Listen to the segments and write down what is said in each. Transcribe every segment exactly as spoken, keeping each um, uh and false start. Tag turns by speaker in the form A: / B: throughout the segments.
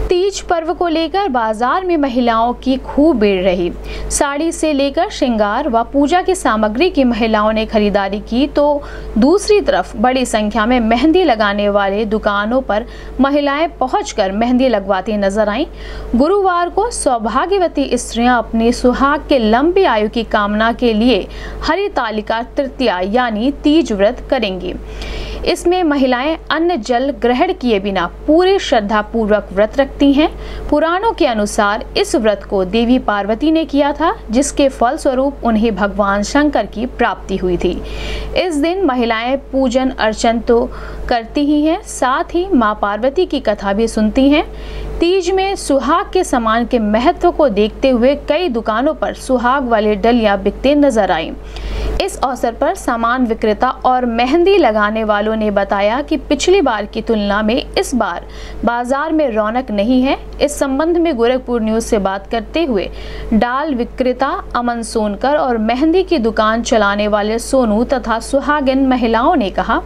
A: तीज पर्व को लेकर बाजार में महिलाओं की खूब भीड़ रही। साड़ी से लेकर श्रृंगार व पूजा की सामग्री की महिलाओं ने खरीदारी की, तो दूसरी तरफ बड़ी संख्या में मेहंदी लगाने वाले दुकानों पर महिलाएं पहुंचकर मेहंदी लगवाती नजर आईं। गुरुवार को सौभाग्यवती स्त्रियां अपनी सुहाग के लंबी आयु की कामना के लिए हरितालिका तृतीया यानी तीज व्रत करेंगी। इसमें महिलाएं अन्न जल ग्रहण किए बिना पूरे श्रद्धा पूर्वक व्रत रखती हैं। पुराणों के अनुसार इस व्रत को देवी पार्वती ने किया था, जिसके फल स्वरूप उन्हें भगवान शंकर की प्राप्ति हुई थी। इस दिन महिलाएं पूजन अर्चन तो करती ही हैं, साथ ही मां पार्वती की कथा भी सुनती हैं। तीज में सुहाग के सामान के महत्व को देखते हुए कई दुकानों पर सुहाग वाले डलियां बिकते नजर आईं। इस अवसर पर सामान विक्रेता और मेहंदी लगाने वालों ने बताया कि पिछली बार की तुलना में इस बार बाजार में रौनक नहीं है। इस संबंध में गोरखपुर न्यूज से बात करते हुए डाल विक्रेता अमन सोनकर और मेहंदी की दुकान चलाने वाले सोनू तथा सुहागिन महिलाओं ने कहा,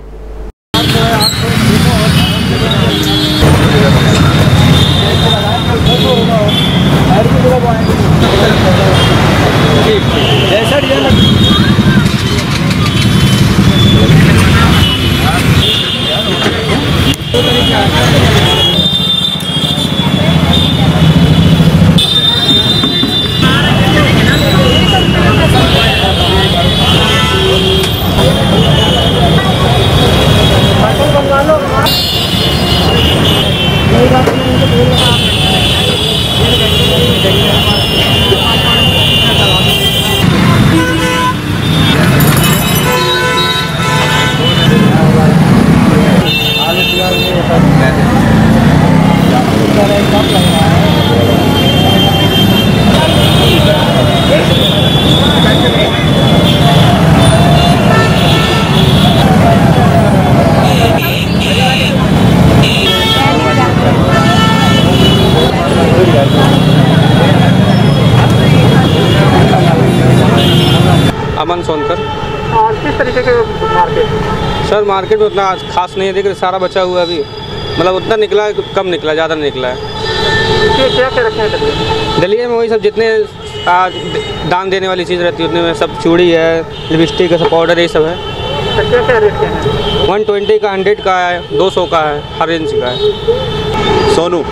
B: अमन सोनकर।
C: और किस तरीके के मार्केट?
B: सर मार्केट में उतना खास नहीं है, देखिए सारा बचा हुआ है अभी, मतलब उतना निकला है, कम निकला, ज़्यादा नहीं निकला है।
C: क्या क्या रखे हैं
B: दलिया में? वही सब जितने आ, दान देने वाली चीज़ रहती है उतने में सब, चूड़ी है, लिपस्टिक है, सब पाउडर यही सब है।
C: तो क्या क्या रेट के हैं?
B: वन ट्वेंटी का, हंड्रेड का है, दो सौ का है, हर रेंज का है।
D: सोनू।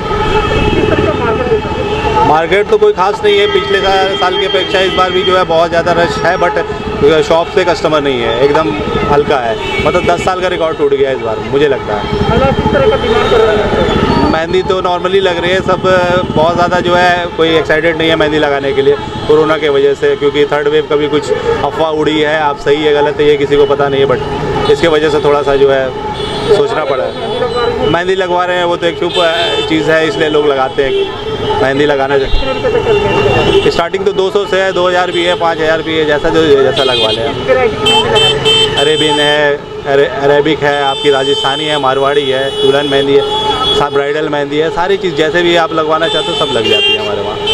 D: मार्केट तो कोई खास नहीं है, पिछले साल की अपेक्षा इस बार भी जो है बहुत ज़्यादा रश है, बट शॉप से कस्टमर नहीं है, एकदम हल्का है। मतलब दस साल का रिकॉर्ड टूट गया इस बार, मुझे लगता है।
C: किस तरह का डिमांड कर रहे हैं?
D: मेहंदी तो नॉर्मली लग रही है, सब बहुत ज़्यादा जो है कोई एक्साइटेड नहीं है मेहंदी लगाने के लिए कोरोना की वजह से, क्योंकि थर्ड वेव का भी कुछ अफवाह उड़ी है। आप सही है गलत है ये किसी को पता नहीं है, बट इसके वजह से थोड़ा सा जो है सोचना पड़ा है। मेहंदी लगवा रहे हैं, वो तो एक शुभ चीज़ है, इसलिए लोग लगाते हैं मेहंदी लगाने से। स्टार्टिंग तो दो सौ से है, दो हज़ार भी है, पाँच हज़ार भी है, जैसा जो जैसा लगवा लें। अरेबियन है, अरेबिक है, आपकी राजस्थानी है, मारवाड़ी है, दुल्हन मेहंदी है, सब ब्राइडल मेहंदी है, सारी चीज़ जैसे भी आप लगवाना चाहते हो सब लग जाती है हमारे वहाँ।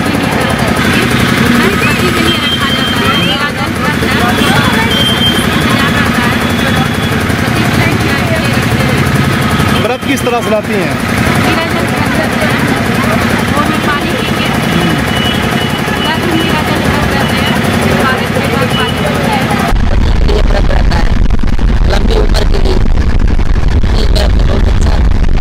E: व्रत किस तरह सुनाती हैं?
F: लंबी उम्र के लिए बहुत अच्छा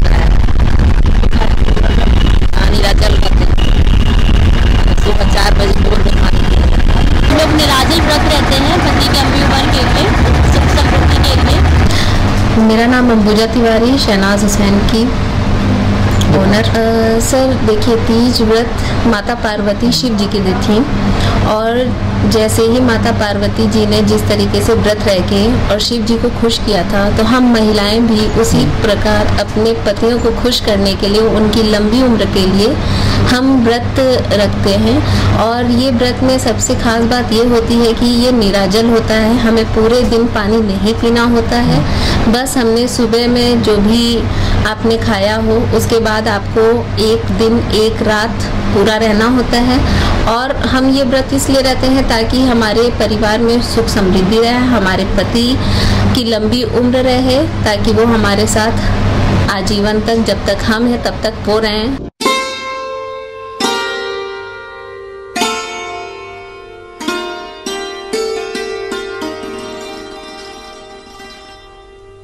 F: निराजल करते सुबह चार बजे लोग निराजल व्रत रहते हैं पति की लंबी उम्र के लिए, सुख समृद्धि के लिए।
G: मेरा नाम अंबुजा तिवारी, शहनाज हुसैन की ओनर। सर देखिए, तीज व्रत माता पार्वती शिव जी की दी थी, और जैसे ही माता पार्वती जी ने जिस तरीके से व्रत रह के और शिव जी को खुश किया था, तो हम महिलाएं भी उसी प्रकार अपने पतियों को खुश करने के लिए, उनकी लंबी उम्र के लिए हम व्रत रखते हैं। और ये व्रत में सबसे खास बात ये होती है कि ये निराजल होता है, हमें पूरे दिन पानी नहीं पीना होता है। बस हमने सुबह में जो भी आपने खाया हो उसके बाद आपको एक दिन एक रात पूरा रहना होता है। और हम ये व्रत इसलिए रहते हैं ताकि हमारे परिवार में सुख समृद्धि रहे, हमारे पति की लंबी उम्र रहे, ताकि वो हमारे साथ आजीवन तक, जब तक हम हैं तब तक वो रहें।